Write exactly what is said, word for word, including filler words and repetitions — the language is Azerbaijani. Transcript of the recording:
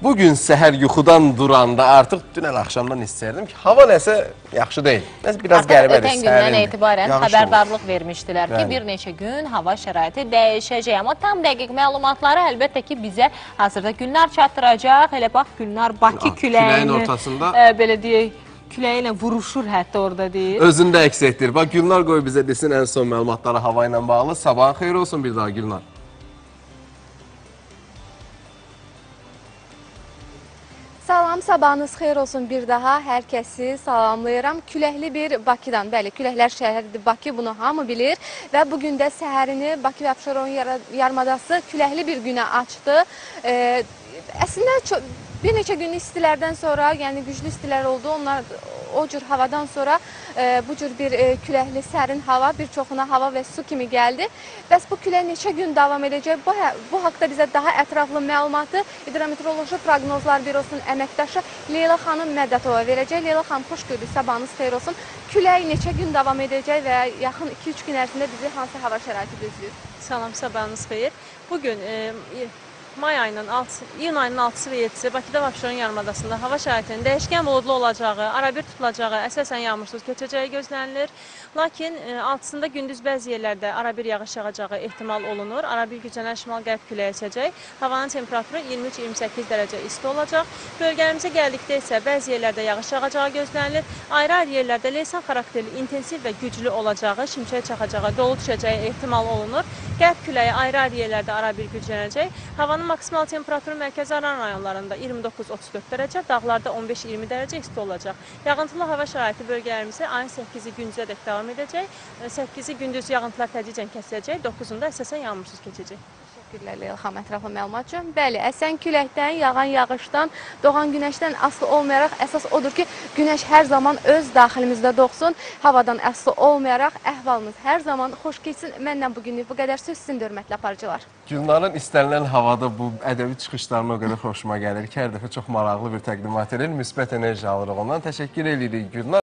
Bugün səhər yuxudan duranda artıq dünən axşamdan istəyirdim ki, hava nəsə yaxşı deyil. Nəsə biraz qəribədir, sərindir. Ötən gündən etibarən xəbərdarlıq vermişdilər ki, Bəli. bir neçə gün hava şəraiti dəyişəcək. Amma tam dəqiq məlumatları əlbəttə ki, bizə hazırda Gülnar çatdıracaq. Elə bax, Gülnar Bakı küləyinin, küləyin ortasında ə, belə deyək, küləyi ilə vuruşur hətta orada deyir. özündə əks etdirir. Bax, Gülnar qoy bizə desin ən son məlumatları hava ilə bağlı. Sabahın xeyir olsun bir daha Gülnar. Salam, sabahınız xeyir olsun bir daha. Hər kəsi salamlayıram. Küləkli bir Bakıdan, bəli, küləklər şəhəridir Bakı, bunu hamı bilir. Və bugün də səhərini Bakı və Abşeron yarımadası küləkli bir günə açdı. Ee, əslində çox, bir neçə gün istilərdən sonra, yəni güclü istilər oldu. Onlar o cür havadan sonra e, bu cür bir e, küləkli sərin hava bir çoxuna hava və su kimi gəldi. Bəs bu külək neçə gün davam edəcək? Bu, bu haqda bizə daha ətraflı məlumatı Hidrometeoroloji Proqnozlar Bürosunun əməkdaşı Leyla xanım Mədətova verəcək. Leyla xanım, xoş gördük, sabahınız xeyir olsun. Külək neçə gün davam edəcək və yaxın iki üç gün ərzində bizi hansı hava şəraiti gözləyir? Salam, sabahınız xeyir. Bugün e, may ayının altısı, iyun ayının altısı və yedisi Bakıda və Abşeron yarımadasında hava şəraitinin dəyişkən buludlu olacağı, arabir tutulacağı, əsasən yağmursuz keçəcəyi gözlənilir. Lakin e, altısında gündüz bəzi yerlərdə arabir yağış yağacağı ehtimal olunur. Arabir güclənən şimal-qərb küləyi əsəcək. Havanın temperaturu iyirmi üç iyirmi səkkiz dərəcə isti olacaq. Bölgələrimizə gəldikdə isə bəzi yerlərdə yağış yağacağı gözlənilir. Ayrı-ayrı yerlərdə leysan xarakterli, intensiv və güclü olacağı, şimşək çaxacağı, dolu düşəcəyi ehtimal olunur. Qərb küləyi ayrı-ayrı yerlərdə arabir güclənəcək. Havanın maksimal temperaturu mərkəzi Aran rayonlarında iyirmi doqquz otuz dörd dərəcə, dağlarda on beş iyirmi dərəcə isti olacaq. Yağıntılı hava şəraiti bölgələrimizə ayın səkkizi gündüzədək davam edəcək. səkkizi gündüz yağıntılar tədricən kəsiləcək, doqquzunda əsasən yağmursuz keçəcək. Teşekkürler Leyla xanım ətraflı məlumat üçün. Bəli, əsən küləkdən, yağan yağışdan, doğan günəşdən asılı olmayaraq əsas odur ki, günəş hər zaman öz daxilimizdə doğsun. Havadan asılı olmayaraq əhvalımız hər zaman xoş keçsin. Məndən bugünlük bu qədər, söz sizin hörmətli aparıcılar. Gülnarın istənilən havada bu ədəbi çıxışlarına o qədər xoşuma gəlir ki, hər dəfə çox maraqlı bir təqdimat edir. Müsbət enerji alırıq ondan. Təşəkkür edirik Gülnar.